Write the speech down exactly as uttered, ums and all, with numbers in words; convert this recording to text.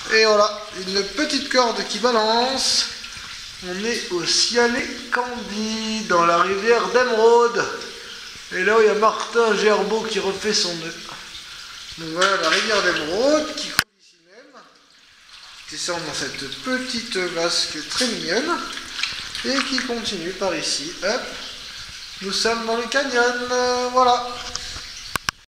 Et voilà, une petite corde qui balance. On est au Cialet-Candy, dans la rivière d'Emeraude. Et là, il y a Martin Gerbeau qui refait son nœud. Donc voilà la rivière d'Emeraude qui coule ici même. Qui descend dans cette petite vasque très mignonne. Et qui continue par ici. Hop. Nous sommes dans le canyon. Voilà.